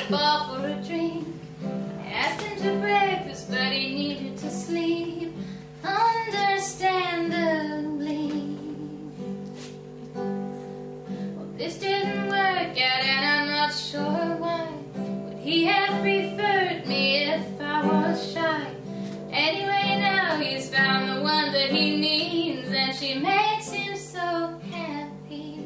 bar for a drink. I asked him to breakfast, but he needed to sleep, understandably. Well, this didn't work out, and I'm not sure why. Would he have preferred me if I was shy? Anyway, now he's found the one that he needs, and she makes him so happy.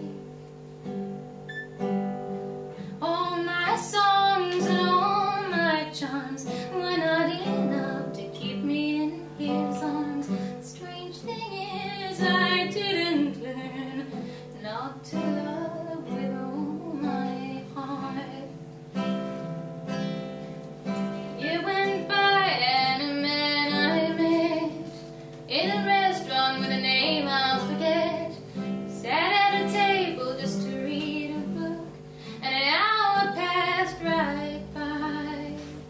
All my songs and all my charms were not enough to keep me in his arms. Strange thing is, I didn't learn not to love with all my heart. It went by, and a man I met in a restaurant with a name I'll forget sat at a table just to read a book, and an hour passed right by.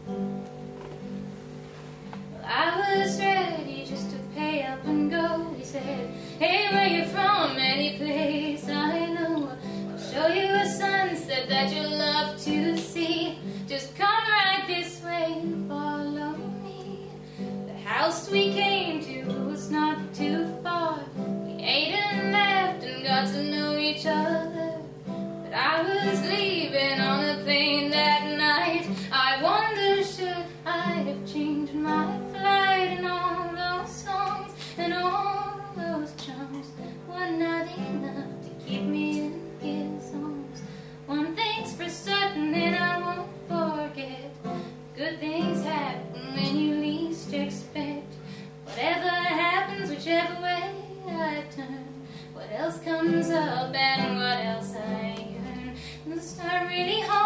Well, I was ready just to pay up and go. He said, "Hey, where you from? Any place I know? I'll show you a sunset that you'll love to see. Just come right this way and follow me." The house we came to was not too far. We ate and laughed and got to know each other. But I was leaving on a plane that night. I wonder, should I have changed my flight? And all those songs and all those charms were not enough to keep me in his arms. One thing's for certain, and I won't forget: good things happen when you least expect. Whatever happens, whichever way I turn, what else comes up and what else I yearn. It's not really hard.